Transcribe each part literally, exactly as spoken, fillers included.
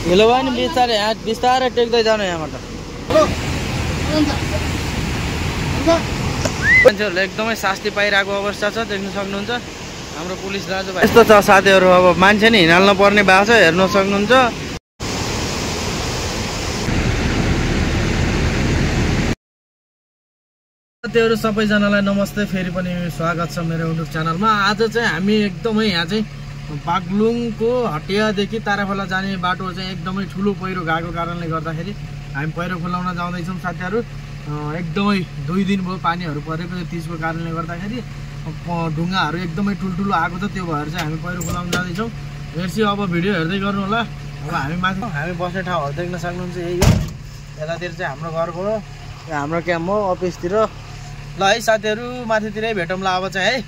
हिलो भयो नि बिस्तारै यहाँ बिस्तारै टेक्दै जानु यहाँबाट। मान्छेहरूले एकदमै शास्ति पाइरहेको अवस्था छ, देख्न सक्नुहुन्छ हाम्रो पुलिस दाजुभाइ। यस्तो छ साथीहरू, अब मान्छे नि हिँड्न पर्ने भएको छ, हेर्न सक्नुहुन्छ। साथीहरू सबैजनालाई नमस्ते, फेरि पनि स्वागत छ मेरो युट्युब च्यानलमा। आज चाहिँ हामी एकदमै यहाँ चाहिँ बागलुङको हटियादेखि ताराखोला जाने बाटो चाहिँ एकदमै ठुलो पहिरो गएको कारणले गर्दाखेरि हामी पहिरो खोलाउन जाँदैछौँ साथीहरू। एकदमै दुई दिन भयो पानीहरू परेको यो तिजको कारणले गर्दाखेरि ढुङ्गाहरू एकदमै ठुल्ठुलो आएको छ, त्यो भएर चाहिँ हामी पहिरो खोलाउन जाँदैछौँ। हेर्छु अब भिडियो हेर्दै गर्नु होला। अब हामी माथि हामी बस्ने ठाउँहरू देख्न सक्नुहुन्छ, यही हो। यतातिर चाहिँ हाम्रो घर भयो, हाम्रो क्याम्प हो अफिसतिर। ल है साथीहरू, माथितिरै भेटौँला अब चाहिँ है।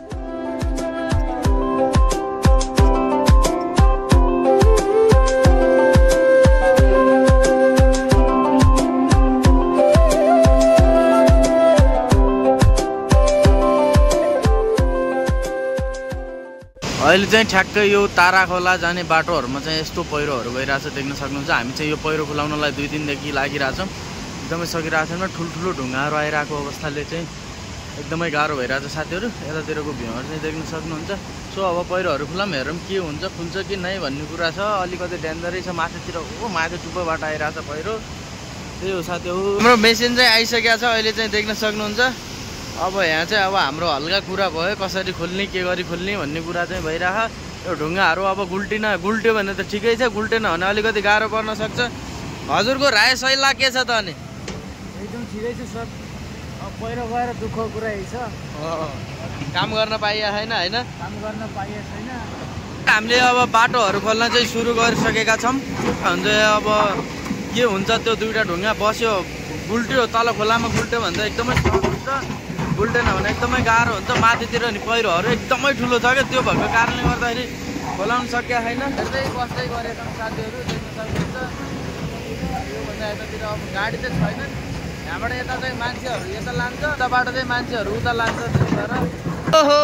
अहिले चाहिँ ठ्याक्कै यो ताराखोला जाने बाटोहरूमा चाहिँ यस्तो पहिरोहरू गइरहेछ, देख्न सक्नुहुन्छ। हामी चाहिँ यो पहिरो खोलाउनलाई दुई दिनदेखि लागिरहेछौँ, एकदमै सकिरहेको छैन। ठुल्ठुलो ढुङ्गाहरू आइरहेको अवस्थाले चाहिँ एकदमै गाह्रो भइरहेछ साथीहरू। यतातिरको भ्यूहरू चाहिँ देख्न सक्नुहुन्छ। सो अब पहिरोहरू खुलाम, हेरौँ के हुन्छ, खुल्छ कि नै भन्ने कुरा छ। अलिकति डेन्जरै छ, माथितिर हो माथि टुप्पोबाट आइरहेछ पहिरो। त्यही हो साथीहरू, हाम्रो मेसिन चाहिँ आइसकेको छ अहिले चाहिँ देख्न सक्नुहुन्छ। अब यहाँ चाहिँ अब हाम्रो हल्का कुरा भयो, कसरी खोल्ने के गरी खोल्ने भन्ने कुरा चाहिँ भइरह। यो ढुङ्गाहरू अब गुल्टिन गुल्ट्यो भने त ठिकै छ, गुल्टेन भने अलिकति गाह्रो पर्न सक्छ। हजुरको राय सल्लाह के छ त? अनि एकदम ठिकै छ सर। अब पहिरो गएर दुःखको कुरा यही छ, काम गर्न पाइया छैन होइन, काम गर्न पाइया छैन। हामीले अब बाटोहरू खोल्न चाहिँ सुरु गरिसकेका छौँ। हुन्छ अब के हुन्छ, त्यो दुईवटा ढुङ्गा बस्यो गुल्ट्यो, तल खोलामा गुल्ट्यो भने त एकदमै सहज हुन्छ, गुल्टेन भने एकदमै गाह्रो हुन्छ। माथितिर नि पहिरोहरू एकदमै ठुलो छ क्या, त्यो भएको कारणले गर्दाखेरि खोलाउन सकिया छैन। हेर्दै बस्दै गरेका साथीहरू देख्न सक्नुहुन्छ। योभन्दा यतातिर अब गाडी चाहिँ छैन, यहाँबाट यता चाहिँ मान्छेहरू यता लान्छ, उताबाट चाहिँ मान्छेहरू उता लान्छ। त्यही भएर ओहो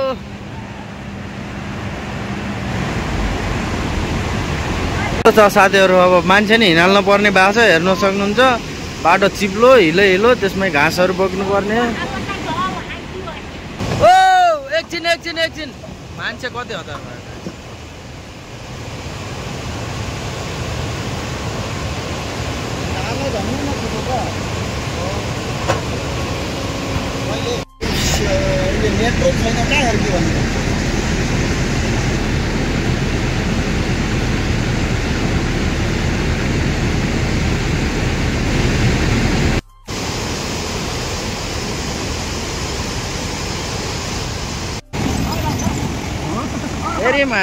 छ साथीहरू, अब मान्छे नि हिँड्न पर्ने भएको छ, हेर्न सक्नुहुन्छ। बाटो चिप्लो हिलो हिलो, त्यसमै घाँसहरू बोक्नु पर्ने। ओ एकछिन एकछिन एकछिन, मान्छे कति हतार भयो? नेटवर्क छैन कहाँ हेर्ने भन्नु। हेरीमा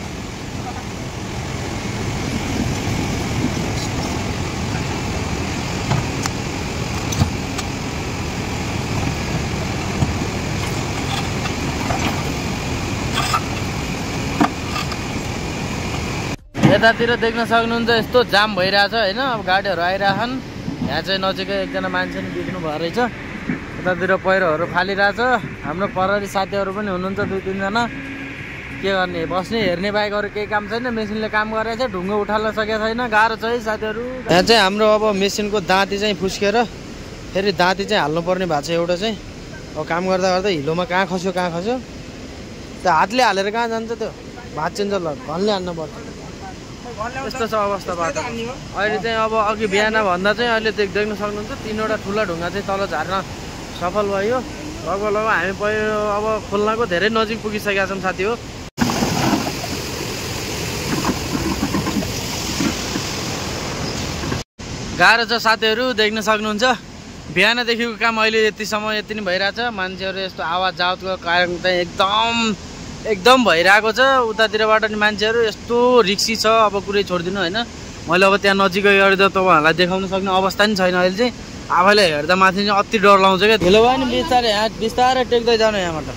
यतातिर देख्न सक्नुहुन्छ यस्तो जाम भइरहेछ होइन। अब गाडीहरू आइरहेछन्, यहाँ चाहिँ नजिकै एकजना मान्छे नि बिग्नु भयो रहेछ। यतातिर पहिरोहरू फालिरहेछ। हाम्रो प्रहरी साथीहरू पनि हुनुहुन्छ दुई तिनजना। के गर्ने, बस्ने हेर्ने बाहेक अरू केही काम छैन। मेसिनले काम गरेको छ, ढुङ्गा उठाल्न सकेको छैन, गाह्रो छ है साथीहरू। यहाँ चाहिँ हाम्रो अब मेसिनको दाँती चाहिँ फुस्केर फेरि दाँती चाहिँ हाल्नुपर्ने भएको छ एउटा चाहिँ। अब काम गर्दा गर्दा हिलोमा कहाँ खस्यो कहाँ खस्यो, त्यो हातले हालेर कहाँ जान्छ, त्यो भाँचिन्छ। ल घरले हाल्नु पर्छ, यस्तो छ अवस्था बाटो अहिले चाहिँ। अब अघि बिहान भन्दा चाहिँ अहिले देख्न सक्नुहुन्छ तिनवटा ठुला ढुङ्गा चाहिँ तल झार्न सफल भयो। लगभग लगभग हामी पहिरो अब खोल्नको धेरै नजिक पुगिसकेका छौँ साथी हो। गाह्रो छ साथीहरू, देख्न सक्नुहुन्छ। बिहानदेखिको काम अहिले यतिसम्म यति नै भइरहेछ। मान्छेहरू यस्तो आवाज जावतको कारण चाहिँ एकदम एकदम भइरहेको छ। उतातिरबाट नि मान्छेहरू यस्तो रिक्सी छ, अब कुरै छोडिदिनु होइन। मैले अब त्यहाँ नजिकै गरेर तपाईँहरूलाई देखाउन सक्ने अवस्था नि छैन अहिले चाहिँ। आफैले हेर्दा माथि चाहिँ अति डर लाउँछ क्या। ढिलो भयो नि बिस्तारै यहाँ बिस्तारै टेक्दै जानु यहाँबाट।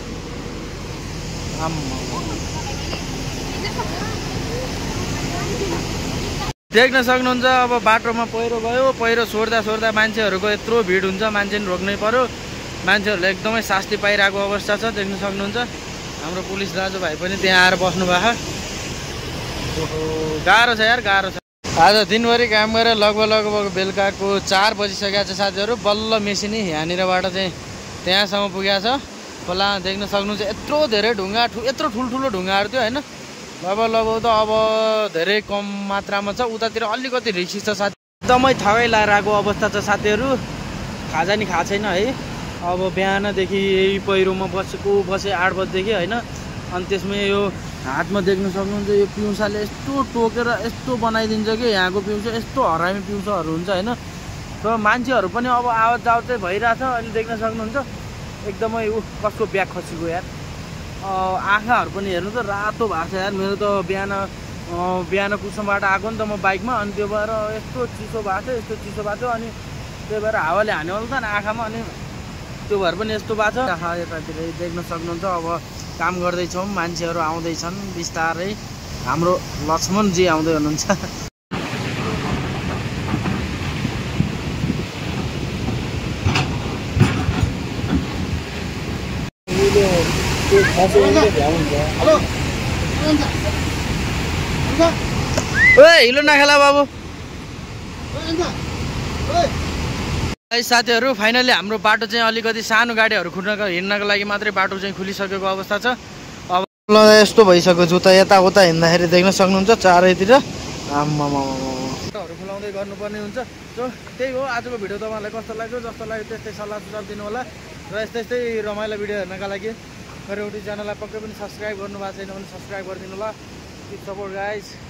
देख्न सक्नुहुन्छ अब बाटोमा पहिरो गयो। पहिरो छोड्दा छोड्दा मान्छेहरूको यत्रो भिड हुन्छ, मान्छे नि रोक्नै पर्यो। मान्छेहरूले एकदमै शास्ति पाइरहेको अवस्था छ, देख्न सक्नुहुन्छ। हाम्रो पुलिस दाजुभाइ पनि त्यहाँ आएर बस्नु भएको। गाह्रो छ यार, गाह्रो छ। आज दिनभरि काम गरेर लगभग लगभग बेलुकाको चार बजिसकेको छ साथीहरू। बल्ल मेसिन यहाँनिरबाट चाहिँ त्यहाँसम्म पुगेको छ। खोला देख्न सक्नुहुन्छ यत्रो धेरै ढुङ्गा ठु यत्रो ठुल्ठुलो ढुङ्गाहरू थियो होइन। लगभग लगभग त अब धेरै कम मात्रामा छ, उतातिर अलिकति रिक्सी छ साथी। एकदमै थकै लाएर आएको अवस्था छ साथीहरू। खाजा नि खाएको छैन है। अब बिहानदेखि यही पहिरोमा बसेको बसेँ आठ बजीदेखि होइन। अनि त्यसमा यो हातमा देख्न सक्नुहुन्छ यो पिउँसाले यस्तो टोकेर यस्तो बनाइदिन्छ कि यहाँको पिउँसा यस्तो हरामी पिउँसाहरू हुन्छ होइन। र मान्छेहरू पनि अब आवाज जावत चाहिँ भइरहेछ। अहिले देख्न सक्नुहुन्छ एकदमै ऊ कसको ब्याग खसेको यार। आँखाहरू पनि हेर्नु त रातो भएको छ यार। मेरो त बिहान बिहान कुसुमबाट आएको नि त म बाइकमा, अनि त्यो भएर यस्तो चिसो भएको छ यस्तो चिसो भएको छ। अनि त्यही भएर हावाले हान्यो होला त आँखामा, अनि त्यो भएर पनि यस्तो भएको छ। यतातिर देख्न सक्नुहुन्छ अब काम गर्दैछौँ, मान्छेहरू आउँदैछन् बिस्तारै। हाम्रो लक्ष्मणजी आउँदै हुनुहुन्छ। हिलो नखेला बाबु। साथीहरू फाइनली हाम्रो बाटो चाहिँ अलिकति सानो गाडीहरू खुड्नको हिँड्नको लागि मात्रै बाटो चाहिँ खुलिसकेको अवस्था छ। अब यस्तो भइसक्यो जुत्ता यताउता हिँड्दाखेरि देख्न सक्नुहुन्छ चारैतिर बाटोहरू खुलाउँदै गर्नुपर्ने हुन्छ। सो त्यही हो आजको भिडियो तपाईँलाई कस्तो लाग्यो, जस्तो लाग्यो त्यस्तै सल्लाह सुझाव दिनु होला। र यस्तै यस्तै रमाइलो भिडियो हेर्नका लागि मेरो युट्युब च्यानललाई पक्कै पनि सब्सक्राइब गर्नु भएको छैन भने सब्सक्राइब गरिदिनु होला। Keep support guys.